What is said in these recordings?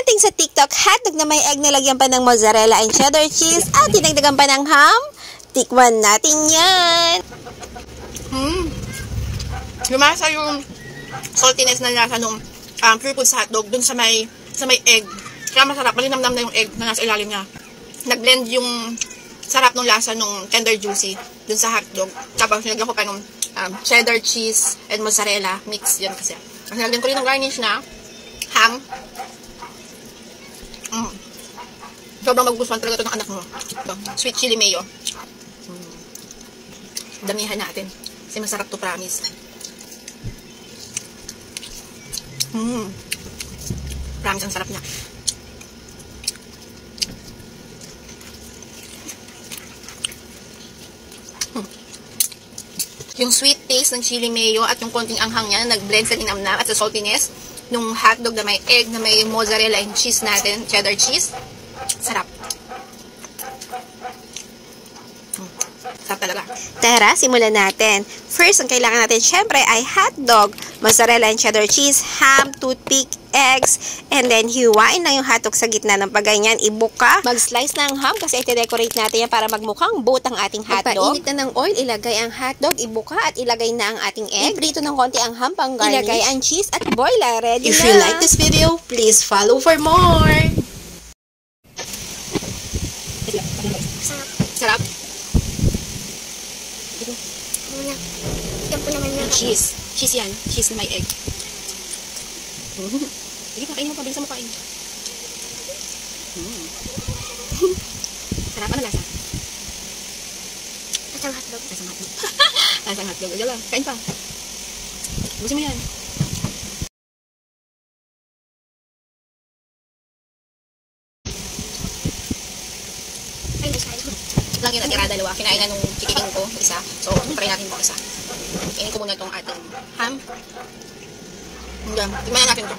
Trending sa TikTok, hotdog na may egg na lagyan pa ng mozzarella and cheddar cheese at dinagdagan pa ng ham. Tikman natin yan. Lumasa yung saltiness na lasa nung pure foods hotdog dun sa may egg. Kaya masarap, malinamnam na yung egg na nasa ilalim niya. Nag-blend yung sarap nung lasa nung tender juicy dun sa hotdog. Tapos nilagyan ko pa nung cheddar cheese and mozzarella mix yan kasi. Kasi nilagyan ko rin ng garnish na ham. Sobrang magugustuhan talaga ito ng anak mo. Sweet chili mayo. Damihan natin. Kasi masarap to, promise. Promise, ang sarap niya. Yung sweet taste ng chili mayo at yung konting anghang niya nag-blend sa linamnam at sa saltiness nung hotdog na may egg, na may mozzarella and cheese natin, cheddar cheese. Sarap. Sarap talaga. Tara, simulan natin. First, ang kailangan natin syempre ay hotdog, mozzarella and cheddar cheese, ham, toothpick, eggs, and then hiwain lang yung hotdog sa gitna ng pagganyan. Ibuka. Mag-slice ng ham kasi iti-decorate natin yan para magmukhang boat ang ating hotdog. Painit na ng oil, ilagay ang hotdog, ibuka at ilagay na ang ating egg. Iprito ng konti ang ham pang garnish. Ilagay ang cheese at boila. Ready If na. you like this video, please follow for more. Sarap. Yan po naman yung Cheese. Cheese yan. Cheese na may egg. Sige, pakainin mo pa. Bilisan mo kain. Sarap. Ano lasa? lasang hotdog. Lasang hotdog. Lasang hotdog. Diyan lang. Kain pa. Busin mo yan. Ay, masyado. Lang yung natira, dalawa. Kinain na nung chikiting ko, isa. So, try natin po isa. Kainin ko muna itong ating ham. Yan. Tignan na natin ito.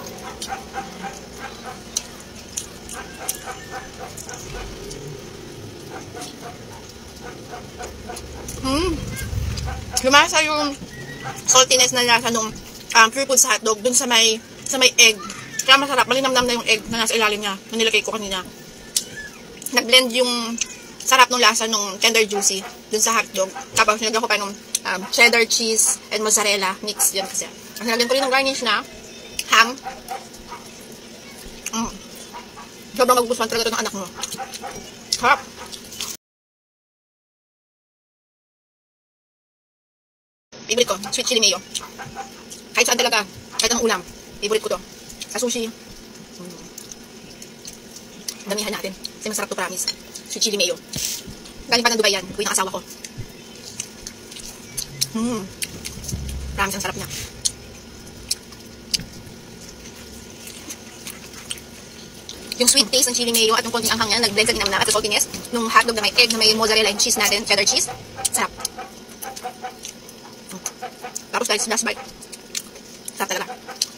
Lumasa yung saltiness na lasa nung pure foods hotdog dun sa may egg. Kaya masarap. Malinamnam na yung egg na nasa ilalim niya. Na nilagay ko kanina. Nag-blend yung sarap nung lasa nung tender juicy dun sa hotdog. Tapos nilagyan ko pa nung cheddar cheese and mozzarella mix yan kasi. Kasi nilagyan ko rin ng garnish na ham. Sobrang magugustuhan talaga ito ng anak mo. Sarap. Favorite ko, sweet chili mayo. Kahit saan talaga, kahit anong ulam, favorite ko to. Sa sushi. Damihan natin. Kasi masarap to, promise. Sweet chili mayo. Galing pa ng Dubai yan. Uwi ng asawa ko. Promise, ang sarap niya. Yung sweet taste ng chili mayo at yung konting anghang niya nag-blend sa linamnam at sa saltiness nung hotdog na may egg, na may mozzarella and cheese natin, cheddar cheese. Sarap. Tapos guys, last bite. Sarap talaga.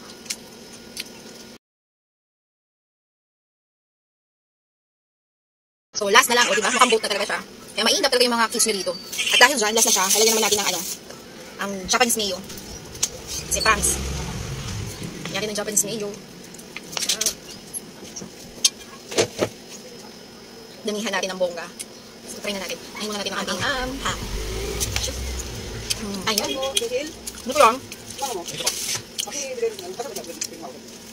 So last na lang, o diba? Mukhang boat na talaga siya. Kaya maingat talaga yung mga kids nyo dito. At dahil dyan, last na siya, halagyan naman natin ng ang Japanese mayo. Kasi promise. Yan rin ng Japanese mayo. Damihan natin ng bongga. So try na natin. Ayun muna natin ang ating ham. Ayan. Ano ko lang?